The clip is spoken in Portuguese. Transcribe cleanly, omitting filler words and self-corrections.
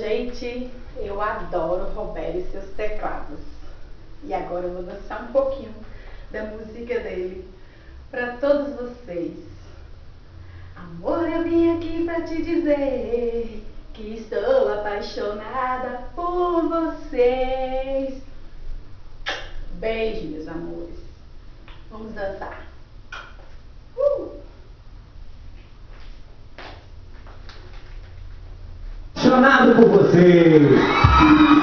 Gente, eu adoro Roberto e seus teclados. E agora eu vou dançar um pouquinho da música dele para todos vocês. Amor, eu vim aqui para te dizer que estou apaixonada por vocês. Beijo, meus amores. Vamos dançar. Apaixonado por você.